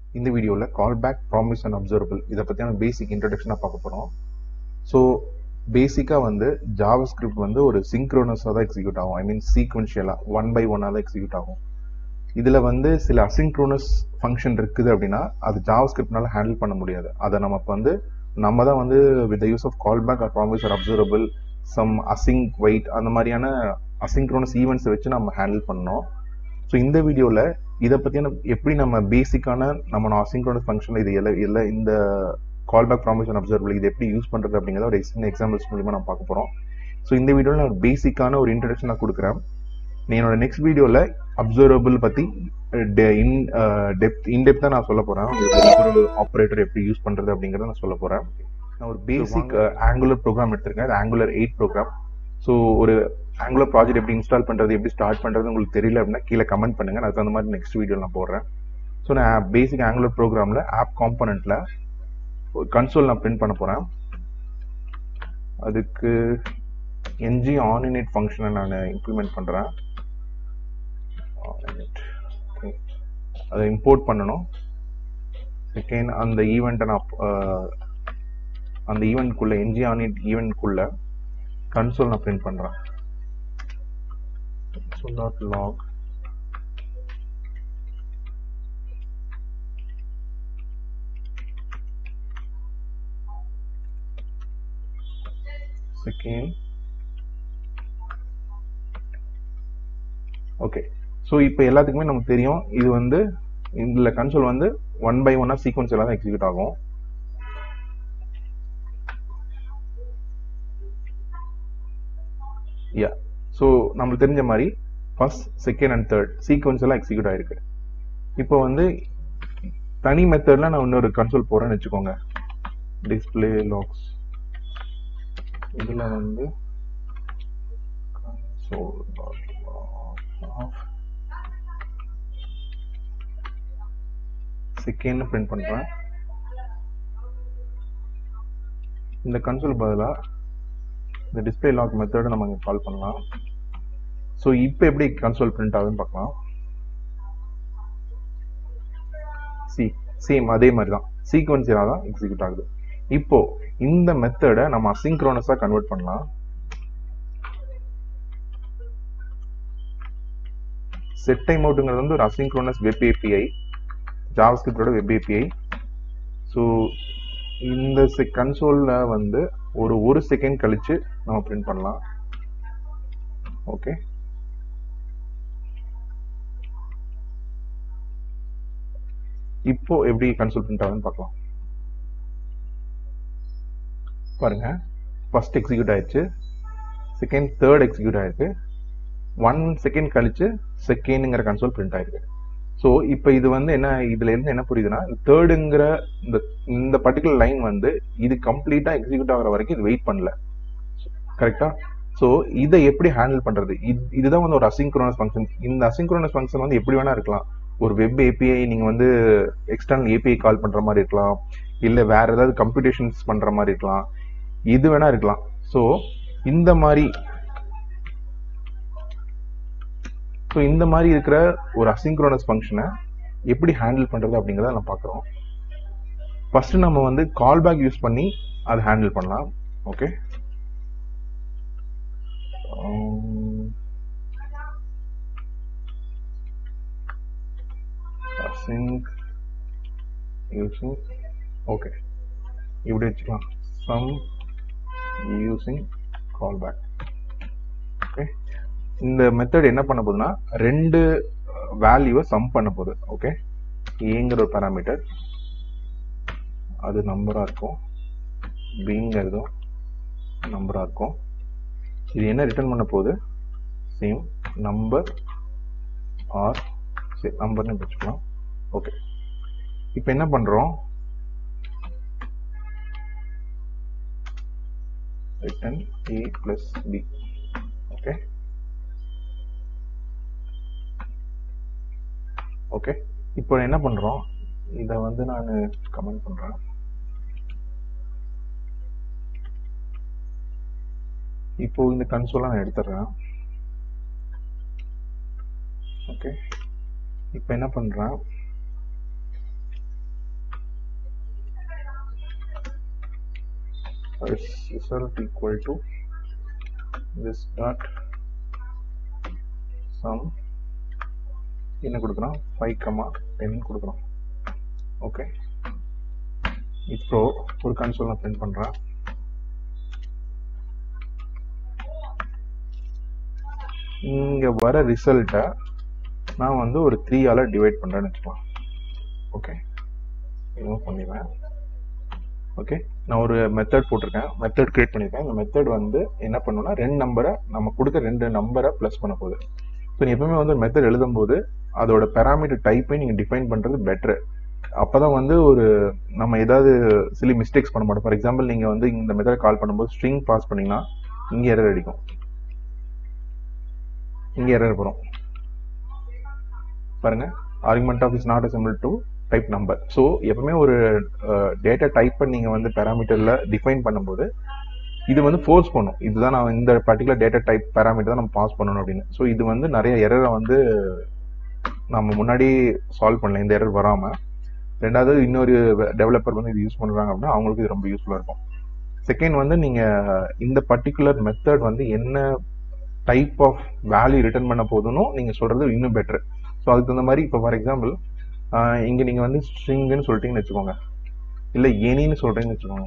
இந்த வீடியோவில் callback promise and observable இதை பற்றியான பேசிக் இன்ட்ரடக்ஷனாக பார்க்க போகிறோம். ஸோ பேசிக்காக வந்து ஜாவாஸ்கிரிப்ட் வந்து ஒரு சிங்க்ரோனஸாக தான் எக்ஸிக்யூட் ஆகும். ஐ மீன் சீக்வென்ஷியலாக 1 by 1 தான் எக்ஸிக்யூட் ஆகும். இதில் வந்து சில அசிங்க்ரோனஸ் ஃபங்க்ஷன் இருக்குது அப்படின்னா அது ஜாவாஸ்கிரிப்ட்னால ஹேண்டில் பண்ண முடியாது. அதை நமக்கு வந்து நம்ம தான் வந்து with use of callback or promise or observable some async wait அந்த மாதிரியான அசிங்க்ரோனஸ் ஈவெண்ட்ஸை வச்சு நம்ம ஹேண்டில் பண்ணோம். ஸோ இந்த வீடியோவில் இதை பற்றியான எப்படி நம்ம பேசிக்கான நம்ம அசிங்க்ரோனஸ் ஃபங்க்ஷன் இது எல்லாம் இந்த கால்பேக் ப்ராமிஸ் அண்ட் அப்சர்வபிள் இது எப்படி யூஸ் பண்ணுறது அப்படிங்கிறத ஒரு சின்ன எக்ஸாம்பிள்ஸ் மூலிமா நம்ம பார்க்க போகிறோம். ஸோ இந்த வீடியோவில் நான் பேசிக்கான ஒரு இன்ட்ரடக்ஷன் நான் கொடுக்குறேன். என்னோட நெக்ஸ்ட் வீடியோவில் அப்சர்வபிள் பற்றி இன்டெப்த்தாக நான் சொல்ல போகிறேன். ஒரு ஆப்ரேட்டர் எப்படி யூஸ் பண்ணுறது அப்படிங்கிறத நான் சொல்ல போகிறேன். நான் ஒரு பேசிக் ஆங்குலர் ப்ரோக்ராம் எடுத்திருக்கேன். அது ஆங்குலர் 8 ப்ரோக்ராம். ஸோ ஒரு ஆங்குலர் ப்ராஜெக்ட் எப்படி இன்ஸ்டால் பண்ணுறது எப்படி ஸ்டார்ட் பண்ணுறது உங்களுக்கு தெரியல அப்படின்னா கீழே கமெண்ட் பண்ணுங்கள். அதுக்கு அந்த மாதிரி நெக்ஸ்ட் வீடியோ நான் போடுறேன். ஸோ நான் பேசிக் ஆங்குலர் ப்ரோக்ராமில் ஆப் காம்பனண்ட்டில் கன்சோல் நான் பிரிண்ட் பண்ண போகிறேன். அதுக்கு ng onInit ஃபங்க்ஷனை நான் இம்ப்ளிமெண்ட் பண்ணுறேன். அதை இம்போர்ட் பண்ணணும். செகண்ட் அந்த ஈவெண்ட்டை நான் அந்த ஈவெண்ட்குள்ளே ng onInit ஈவெண்ட்குள்ளே கன்சோல் நான் பிரிண்ட் பண்ணுறேன். console.log second okay. ஸோ இப்போ எல்லாத்துக்குமே நமக்கு தெரியும் இது வந்து இதில் கன்சோல் வந்து 1 by 1 சீக்வன்ஸ் எல்லாம் தான் எக்ஸிக்யூட் ஆகும். யா ஸோ நம்மளுக்கு தெரிஞ்ச மாதிரி first second and third sequence எல்லாம் எக்ஸிக்யூட் ஆயிருக்கு. இப்போ வந்து தனி மெத்தட்ல நான் இன்னொரு கன்சோல் போறேன்னு வச்சுக்கோங்க. டிஸ்பிளே லாக்ஸ் இதுல வந்து செகண்ட் பிரிண்ட் பண்றேன். இந்த கன்சோல் பதிலா இந்த டிஸ்பிளே லாக் மெத்தட் நம்ம இங்க கால் பண்ணலாம். ஸோ இப்போ எப்படி கன்சோல் பிரிண்ட் ஆகுதுன்னு பார்க்கலாம். சேம் அதே மாதிரி தான் சீக்வன்ஸியாக தான் எக்ஸிக்யூட் ஆகுது. இப்போ இந்த மெத்தடை நம்ம அசிங்க்ரோனஸா கன்வெர்ட் பண்ணலாம். செட் டைம் அவுட்ங்கிறது வந்து ஒரு அசிங்க்ரோனஸ் வெப் ஏபிஐ, ஜாவாஸ்கிரிப்டோட வெப் ஏபிஐ. ஸோ இந்த கன்சோல்ல வந்து ஒரு செகண்ட் கழிச்சு நம்ம பிரிண்ட் பண்ணலாம். ஓகே, இப்போ எப்படி கன்சோல் பிரிண்ட் ஆகுதுன்னு பார்க்கலாம். பாருங்க, ஃபர்ஸ்ட் எக்ஸிக்யூட் ஆயிடுச்சு, செகண்ட் தேர்ட் எக்ஸிக்யூட் ஆயிருக்கு, 1 செகண்ட் கழிச்சு செகண்ட்ங்கிற கன்சோல் பிரிண்ட் ஆயிருக்கு. ஸோ இப்போ இது வந்து என்ன, இதுல இருந்து என்ன புரியுதுன்னா தேர்டுங்கிற இந்த பர்டிகுலர் லைன் வந்து இது கம்ப்ளீட்டா எக்ஸிக்யூட் ஆகிற வரைக்கும் இது வெயிட் பண்ணல. கரெக்டா? ஸோ இதை எப்படி ஹேண்டில் பண்றது, இதுதான் வந்து ஒரு அசிங்க்ரோனஸ் ஃபங்க்ஷன். இந்த அசிங்க்ரோனஸ் ஃபங்க்ஷன் வந்து எப்படி வேணா இருக்கலாம். ஒரு வெப் ஏபிஐ நீங்க வந்து எக்ஸ்டர்னல் ஏபிஐ கால் பண்ற மாதிரி இருக்கலாம், இல்ல வேற ஏதாவது கம்ப்யூட்டேஷன்ஸ் பண்ற மாதிரி இருக்கலாம், இது வேணா இருக்கலாம். ஸோ இந்த மாதிரி இருக்கிற ஒரு அசிங்க்ரோனஸ் ஃபங்க்ஷனை எப்படி ஹேண்டில் பண்றது அப்படிங்கிறத நம்ம பார்க்குறோம். ஃபர்ஸ்ட் நம்ம வந்து கால்பேக் யூஸ் பண்ணி அதை ஹேண்டில் பண்ணலாம். ஓகே, async using ஓகே இப்படி வச்சுக்கலாம், sum using callback. ஓகே, இந்த மெத்தட் என்ன பண்ண போகுதுன்னா 2 வேல்யூவை சம் பண்ண போகுது. ஓகே, ஏங்கிற ஒரு பாராமீட்டர் அது நம்பரா இருக்கும், பிங்கிறதும் நம்பரா இருக்கும். இது என்ன ரிட்டர்ன் பண்ண போகுது, சேம் நம்பர் ஆர் நம்பர்னு வச்சுக்கலாம். ஓகே, இப்போ என்ன பண்றோம், return a plus b. Okay okay, இப்போ என்ன பண்றோம், இதை வந்து நான் கமெண்ட் பண்றேன். இப்போ இந்த கன்சோலை நான் எடுத்துறேன். ஓகே, இப்போ என்ன பண்றேன், result equal to this dot sum என்ன கொடுக்குறோம் 5,10 கொடுக்குறோம். ஓகே, இப்போ ஒரு கன்சோல் நான் பிரிண்ட் பண்றேன். இங்க வர ரிசல்ட்டை நான் வந்து ஒரு 3 ஆல டிவைட் பண்றேன்னு வச்சுக்கலாம். ஓகே, ரிமூவ் பண்ணிடுவேன். ஓகே, நான் ஒரு மெத்தட் போட்டிருக்கேன், மெத்தட் கிரியேட் பண்ணியிருக்கேன். இந்த மெத்தட் வந்து என்ன பண்ணுன்னா நம்ம கொடுக்க 2 நம்பரை ப்ளஸ் பண்ண போகுது. ஸோ நீ எப்பவுமே வந்து மெத்தட் எழுதும் போது அதோட பேராமீட்டர் டைப்பை நீங்க டிஃபைன் பண்றது பெட்டர். அப்பதான் வந்து ஒரு நம்ம ஏதாவது சில மிஸ்டேக்ஸ் பண்ண மாட்டோம். ஃபார் எக்ஸாம்பிள் நீங்க வந்து இந்த மெத்தட் கால் பண்ணும்போது ஸ்ட்ரிங் பாஸ் பண்ணீங்கன்னா இங்க எரர் அடிக்கும், இங்க எரர் வரும் பாருங்க. Argument of is not assemble to type number. So எப்பவுமே ஒரு டேட்டா டைப்பை நீங்க வந்து பேராமீட்டர்ல டிஃபைன் பண்ணும்போது இது வந்து ஃபோர்ஸ் பண்ணும், இதுதான் நான் இந்த பர்டிகுலர் டேட்டா டைப் பேராமீட்டர் தான் நம்ம பாஸ் பண்ணணும் அப்படின்னு. ஸோ இது வந்து நிறைய எரரை வந்து நம்ம முன்னாடி சால்வ் பண்ணல, இந்த எரர் வராம. ரெண்டாவது இன்னொரு டெவலப்பர் வந்து இது யூஸ் பண்றாங்க அப்படின்னா அவங்களுக்கு இது ரொம்ப யூஸ்ஃபுல்லா இருக்கும். செகண்ட் வந்து நீங்க இந்த பர்டிகுலர் மெத்தட் வந்து என்ன டைப் ஆஃப் வேல்யூ ரிட்டர்ன் பண்ண போதுன்னு நீங்க சொல்றது இன்னும் பெட்டர். ஸோ அதுக்கு தகுந்த மாதிரி இப்போ ஃபார் எக்ஸாம்பிள் இங்க நீங்க வந்து ஸ்ட்ரிங்னு சொல்லிட்டீங்கன்னு வச்சுக்கோங்க, இல்ல எனின்னு சொல்றீங்கன்னு வச்சுக்கோங்க.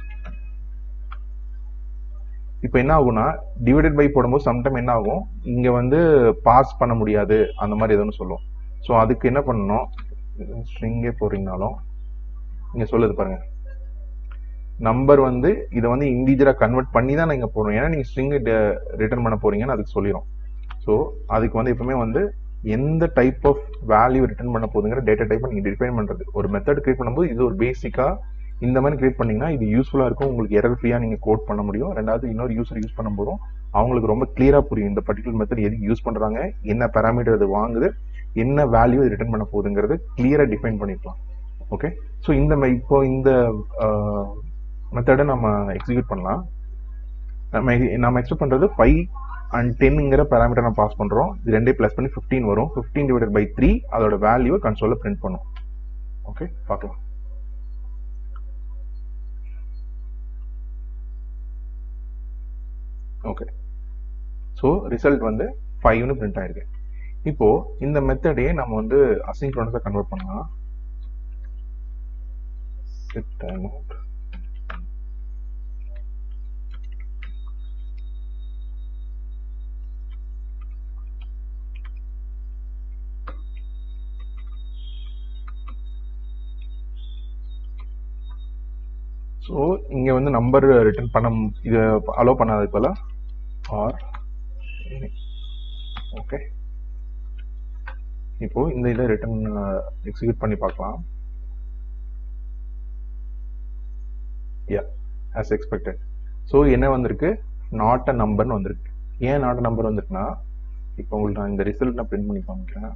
இப்போ என்ன ஆகும்னா டிவைடட் பை போடும்போது சம்டைம் என்ன ஆகும், இங்க வந்து பாஸ் பண்ண முடியாது அந்த மாதிரி எதுவும் சொல்லும். ஸோ அதுக்கு என்ன பண்ணணும், ஸ்ட்ரிங்கே போறீங்கனாலும் இங்க சொல்லுது பாருங்க, நம்பர் வந்து இதை வந்து இன்டிஜரா கன்வெர்ட் பண்ணி தான் நீங்க போடணும். ஏன்னா நீங்க ஸ்ட்ரிங் ரிட்டர்ன் பண்ண போறீங்கன்னு அதுக்கு சொல்லிடும். ஸோ அதுக்கு வந்து எப்பவுமே வந்து எந்த டைப் ஆஃப் வேல்யூ ரிட்டர்ன் பண்ண போதுங்கிற டேட்டா டைப்பை நீங்க டிஃபைன் பண்றது. ஒரு மெத்தட் கிரியேட் பண்ணும்போது இது ஒரு பேசிக்கா இந்த மாதிரி கிரியேட் பண்ணீங்கன்னா இது யூஸ்ஃபுல்லா இருக்கும், உங்களுக்கு எரர் ஃப்ரீயா நீங்க கோட் பண்ண முடியும். ரெண்டாவது இன்னொரு யூசர் யூஸ் பண்ணும்போதும் அவங்களுக்கு ரொம்ப கிளியரா புரியும் இந்த பர்டிகுலர் மெத்தட் எதுக்கு யூஸ் பண்றாங்க, என்ன பேராமீட்டர் அது வாங்குது, என்ன வேல்யூ ரிட்டர்ன் பண்ண போகுதுங்கிறது கிளியரா டிஃபைன் பண்ணிக்கலாம். ஓகே, ஸோ இப்போ இந்த மெத்தடை நம்ம எக்ஸிக்யூட் பண்ணலாம். நம்ம எக்ஸ்பெக்ட் பண்றது 5 and 10ங்கிற பேராமீட்டர் நம்ம பாஸ் பண்றோம். இது ரெண்டே பிளஸ் பண்ணி 15 வரும். 15 டிவைடட் பை 3 அதோட வேல்யூவை கன்சோல்ல பிரிண்ட் பண்ணும். ஓகே, பார்க்கலாம். ஓகே, ஸோ ரிசல்ட் வந்து 5ன்னு பிரிண்ட் ஆயிருக்கு. இப்போ இந்த மெத்தடையே நம்ம வந்து அசிங்க்ரோனஸா கன்வெர்ட் பண்ணலாம். Set time out. ஸோ இங்க வந்து நம்பர் ரிட்டர்ன் பண்ண இது அலோவ் பண்ணாதது போல ஆர். ஓகே, இப்போ இந்த இதை ரிட்டர்ன் எக்ஸிக்யூட் பண்ணி பார்க்கலாம். யா, as expected. ஸோ என்ன வந்திருக்கு, நாட் அ நம்பர்னு வந்திருக்கு. ஏன் நாட் அ நம்பர் வந்திருக்குன்னா, இப்போ உங்களுக்கு நான் இந்த ரிசல்ட் நான் பிரிண்ட் பண்ணி காமிக்கிறேன்.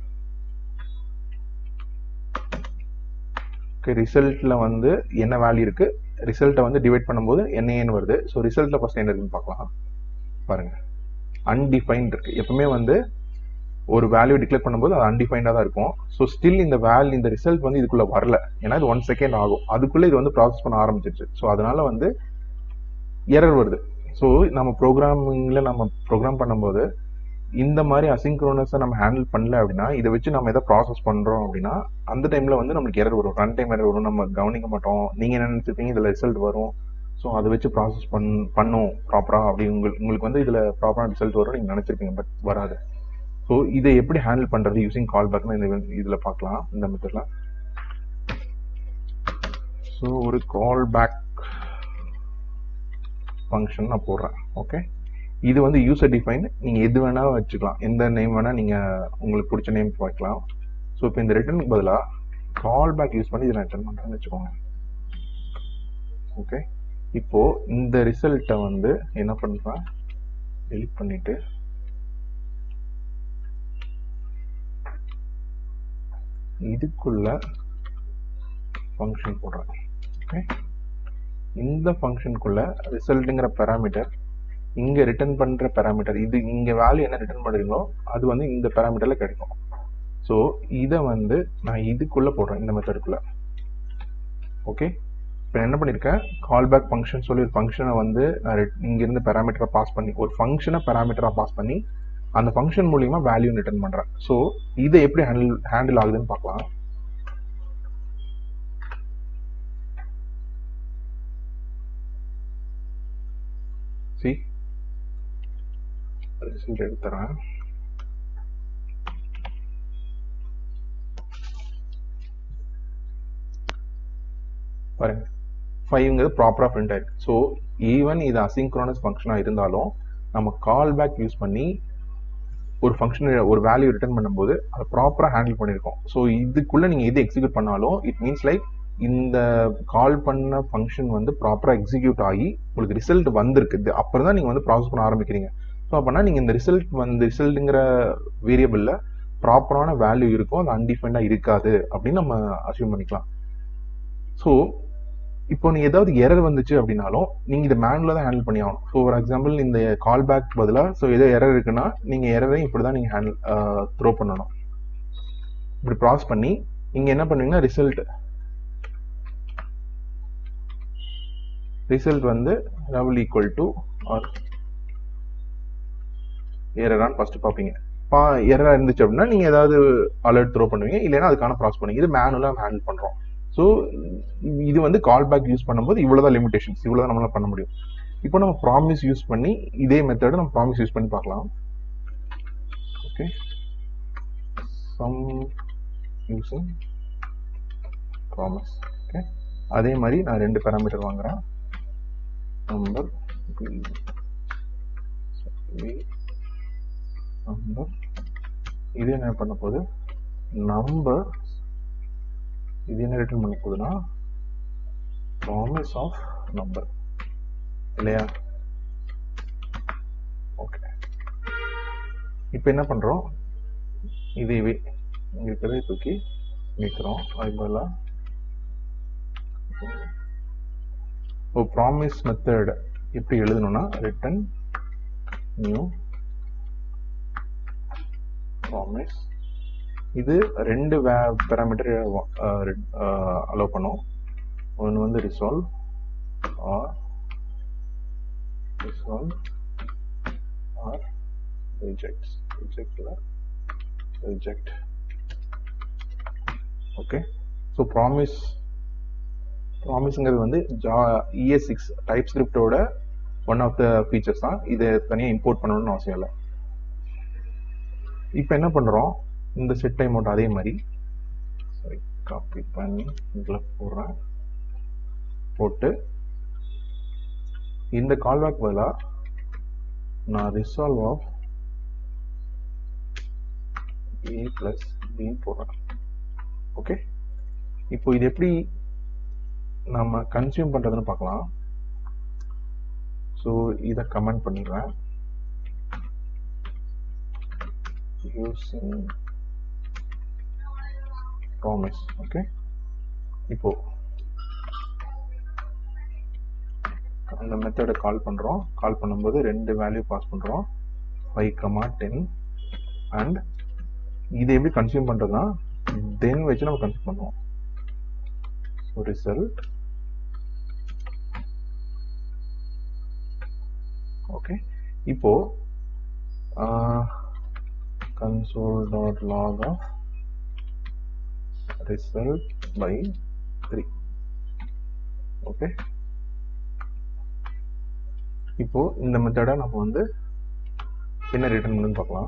ஓகே, ரிசல்ட்ல வந்து என்ன வேல்யூ இருக்கு, ரிசல்ட்டை வந்து டிவைட் பண்ணும்போது என்ன வருது. ஸோ ரிசல்ட்ல ஃபர்ஸ்ட் என்ன இருக்குன்னு பார்க்கலாம். பாருங்க, அன்டிஃபைன்ட் இருக்கு. எப்பவுமே வந்து ஒரு வேல்யூ டிக்ளேர் பண்ணும்போது அது அன்டிஃபைண்டா தான் இருக்கும். ஸோ ஸ்டில் இந்த ரிசல்ட் வந்து இதுக்குள்ள வரல, ஏன்னா இது 1 செகண்ட் ஆகும். அதுக்குள்ள இது வந்து ப்ராசஸ் பண்ண ஆரம்பிச்சிருச்சு. ஸோ அதனால வந்து எரர் வருது. ஸோ நம்ம ப்ரோக்ராமிங்ல நம்ம ப்ரோக்ராம் பண்ணும்போது இந்த மாதிரி அசிங்க்ரோனஸை நம்ம ஹேண்டில் பண்ணல அப்படின்னா, இதை வச்சு நம்ம எதை ப்ராசஸ் பண்றோம் அப்படின்னா அந்த டைம்ல வந்து நம்மளுக்கு எரர் வரும், ரன் டைம் எரர் வரும். நம்ம கவனிக்க மாட்டோம். நீங்க என்ன நினைச்சிருப்பீங்க, இதுல ரிசல்ட் வரும், ஸோ அதை வச்சு ப்ராசஸ் பண்ணும் ப்ராப்பரா அப்படி உங்களுக்கு வந்து இதுல ப்ராப்பரா ரிசல்ட் வரும் நீங்க நினைச்சிருப்பீங்க, பட் வராது. ஸோ இதை எப்படி ஹேண்டில் பண்றது யூசிங் கால்பேக்னு இதுல பார்க்கலாம், இந்த மெத்தட்ல. ஸோ ஒரு கால்பேக் ஃபங்க்ஷன் நான் போடுறேன். ஓகே, இது வந்து யூசர் டிஃபைன், நீங்க எது வேணா வச்சுக்கலாம், எந்த நேம் வேணா நீங்க உங்களுக்கு பிடிச்ச நேம் வைக்கலாம். ஸோ இப்போ இந்த ரிட்டர்னுக்கு பதிலா கால்பேக் யூஸ் பண்ணி இதை நான் ரிட்டர்ன் பண்றேன்னு வச்சுக்கோங்க. ஓகே, இப்போ இந்த ரிசல்ட்டை வந்து என்ன பண்றேன், டெலிட் பண்ணிட்டு இதுக்குள்ள ஃபங்க்ஷன் போடுறேன். ஓகே, இந்த ஃபங்க்ஷனுக்குள்ள ரிசல்ட்ங்கிற பேராமீட்டர், இங்க ரிட்டர்ன் பண்ற பேராமீட்டர், இது இங்க வேல்யூ என்ன ரிட்டர்ன் பண்றீங்களோ அது வந்து இந்த பேராமீட்டர்ல கிடைக்கும். ஸோ இதை வந்து நான் இதுக்குள்ள போடுறேன், இந்த மெத்தடுக்குள்ள. ஓகே, இப்போ என்ன பண்ணியிருக்கேன், கால்பேக் ஃபங்க்ஷன் சொல்லி ஒரு ஃபங்க்ஷனை வந்து நான் இங்கிருந்து பேராமீட்டரை பாஸ் பண்ணி ஒரு ஃபங்க்ஷனை பேராமீட்டராக பாஸ் பண்ணி அந்த ஃபங்க்ஷன் மூலியமா வேல்யூ ரிட்டர்ன் பண்றேன். ஸோ இதை எப்படி ஹேண்டில் ஆகுதுன்னு பார்க்கலாம். ரிசல்ட் எடுத்துறேன். பாருங்க 5ங்கிறது ப்ராப்பரா பிரிண்ட் ஆயிருக்கு. ஸோ ஈவன் இது அசிங்க்ரோனஸ் ஃபங்க்ஷனா இருந்தாலும் நம்ம கால் பேக் யூஸ் பண்ணி ஒரு ஃபங்க்ஷன் ஒரு வேல்யூ ரிட்டர்ன் பண்ணும்போது அதை ப்ராப்பரா ஹேண்டில் பண்ணியிருக்கோம். ஸோ இதுக்குள்ள நீங்க எது எக்ஸிக்யூட் பண்ணாலும் இட் மீன்ஸ் லைக் இந்த கால் பண்ண ஃபங்க்ஷன் வந்து ப்ராப்பரா எக்ஸிக்யூட் ஆகி உங்களுக்கு ரிசல்ட் வந்திருக்கு. அப்புறம் தான் நீங்க வந்து ப்ராசஸ் பண்ண ஆரம்பிக்கிறீங்க. ஸோ அப்படின்னா நீங்க இந்த ரிசல்ட்டுங்கிற வேரியபிள்ல ப்ராப்பரான வேல்யூ இருக்கும், அது அன்டிஃபைண்டா இருக்காது அப்படின்னு நம்ம அசியூம் பண்ணிக்கலாம். ஸோ இப்போ நீ ஏதாவது எரர் வந்துச்சு அப்படின்னாலும் நீங்க இதை மேனுவலா தான் ஹேண்டில் பண்ணி ஆகணும். ஸோ ஃபார் எக்ஸாம்பிள் இந்த கால் பேக் பதிலாக ஸோ ஏதோ எரர் இருக்குன்னா நீங்க எரரையும் இப்படிதான் நீங்க ஹேண்டில் த்ரோ பண்ணணும். இப்படி ப்ராசஸ் பண்ணி நீங்க என்ன பண்ணுவீங்கன்னா ரிசல்ட் வந்து லெவல் ஈக்குவல் டு ஆர் எரரான்னு ஃபர்ஸ்ட் பார்ப்பீங்க. எரரா இருந்துச்சு அப்படின்னா நீங்க ஏதாவது அலர்ட் த்ரோ பண்ணுவீங்க, இல்லைன்னா அதுக்கான ப்ராசஸ் பண்ணுவீங்க. இது மேனுவலா ஹேண்டில் பண்றோம். ஸோ இது வந்து கால் பேக் யூஸ் பண்ணும்போது இவ்வளவுதான் லிமிடேஷன்ஸ், இவ்வளவுதான் நம்மளால பண்ண முடியும். இப்போ நம்ம ப்ராமிஸ் யூஸ் பண்ணி இதே மெத்தட் நம்ம ப்ராமிஸ் யூஸ் பண்ணி பார்க்கலாம். Okay, sum using promise. Okay, அதே மாதிரி நான் 2 பேராமீட்டர் வாங்குறேன். நம்பர் இது என்ன பண்ண போகுது, நம்பர் இது என்ன ரிட்டர்ன் பண்ண போகுதுன்னா ப்ராமிஸ் ஆஃப் நம்பர் இல்லையா. ஓகே, இப்போ என்ன பண்றோம், இதுவே இருக்கிறத தூக்கி நிற்கிறோம். அதுபோல ப்ராமிஸ் மெத்தட் எப்படி எழுதணும்னா ரிட்டர்ன் நியூ ப்ராமிஸ். இது 2 பேராமீட்டர் அலோவ் பண்ணும். ஒன்று வந்து resolve or reject. Okay, so ப்ராமிஸ்ங்கிறது வந்து ES6 டைப் ஸ்கிரிப்டோட ஒன் ஆஃப் த ஃபீச்சர்ஸ் தான். இதை தனியாக இம்போர்ட் பண்ணணும்னு அவசியம் இல்லை. இப்போ என்ன பண்றோம், இந்த செட் டைம் அவுட் அதே மாதிரி காப்பி பண்ணி இதுல போட்டு இந்த கால்பேக் பதிலா நான் resolve of A plus B போடுறேன். ஓகே, இப்போ இது எப்படி நம்ம கன்சியூம் பண்றதுன்னு பார்க்கலாம். ஸோ இதை கமெண்ட் பண்ணிடுறேன். using promise. ஓகே, இப்போ அந்த மெத்தடை கால் பண்றோம். கால் பண்ணும்போது 2 வேல்யூ பாஸ் பண்றோம், 5, 10. அண்ட் இதை எப்படி கன்சியூம் பண்றதுன்னா தென் வச்சு நம்ம கன்சியூம் பண்ணுவோம். ரிசல்ட். ஓகே, இப்போ console.log of result by 3. Okay, இப்போ இந்த மெத்தடை நம்ம வந்து என்ன ரிட்டர்ன் பண்ணுன்னு பார்க்கலாம்.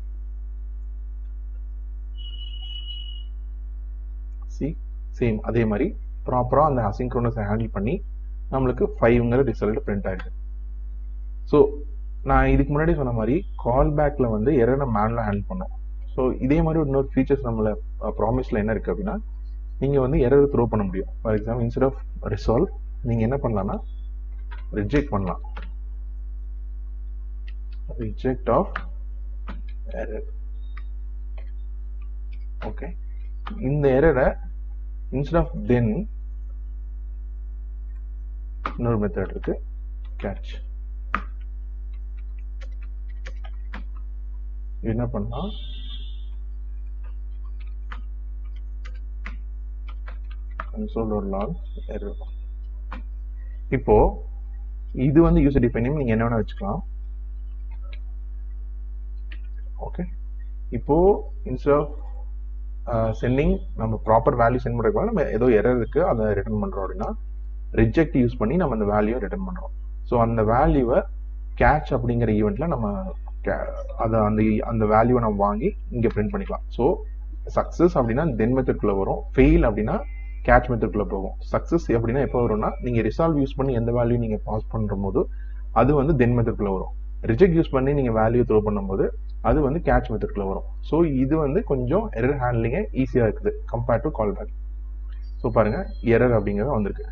சேம் அதே மாதிரி ப்ராப்பரா அந்த அசிங்க்ரோனஸ் ஹேண்டில் பண்ணி நம்மளுக்கு 5ங்கிற ரிசல்ட் பிரிண்ட் ஆயிருக்கு. ஸோ நான் இதுக்கு முன்னாடி சொன்ன மாதிரி கால் பேக்ல வந்து எரரை மேனுவலா ஹேண்டில் பண்ணோம். ஸோ இதே மாதிரி இன்னொரு ஃபீச்சர்ஸ் நம்மள ப்ராமிஸ்ல என்ன இருக்கு அப்படின்னா நீங்க வந்து எரர் த்ரோ பண்ண முடியும். For example instead of resolve நீங்க என்ன பண்ணலாம்னா ரிஜெக்ட் பண்ணலாம். Reject of error. ஓகே, இந்த எரரை இன்ஸ்டெட் ஆஃப் தென் இன்னொரு மெத்தட் இருக்கு, கேட்ச். என்ன பண்ணா console.log error. இப்போ இது வந்து யூசர் டிஃபைன் நேம், நீங்க என்ன வேணா வச்சுக்கலாம். ஓகே, இப்போ இன்ஸ்டெட் ஆஃப் சென்டிங் நம்ம ப்ராப்பர் வேல்யூ சென்ட் பண்ணுறதுக்கு நம்ம ஏதோ எரர் இருக்கு அதை ரிட்டர்ன் பண்றோம் அப்படின்னா ரிஜெக்ட் யூஸ் பண்ணி நம்ம அந்த வேல்யூவை ரிட்டர்ன் பண்றோம். ஸோ அந்த வேல்யூவை கேட்ச் அப்படிங்கிற ஈவெண்ட்ல நம்ம அதை அந்த வேல்யூவை நம்ம வாங்கி இங்க பிரிண்ட் பண்ணிக்கலாம். ஸோ சக்சஸ் அப்படின்னா தென் மெத்தட்குள்ள வரும், ஃபெயில் அப்படின்னா கேட்ச் மெத்தட்குள்ள போகும். சக்சஸ் அப்படின்னா எப்போ வரும்னா நீங்க ரிசால்வ் யூஸ் பண்ணி எந்த வேல்யூ நீங்க பாஸ் பண்ற போது அது வந்து தென் மெத்தட்குள்ள வரும். ரிஜெக்ட் யூஸ் பண்ணி நீங்க வேல்யூ த்ரோ பண்ணும்போது அது வந்து கேட்ச் மெத்தட்குள்ள வரும். ஸோ இது வந்து கொஞ்சம் எரர் ஹேண்ட்லிங்க ஈஸியா இருக்குது compared to callback. So பாருங்க எரர் அப்படிங்கிறது வந்திருக்கு.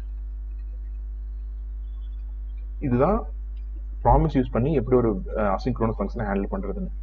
இதுதான் ப்ராமிஸ் யூஸ் பண்ணி எப்படி ஒரு அசிங்க்ரோனஸ் ஃபங்க்ஷனை ஹேண்டில் பண்றதுன்னு.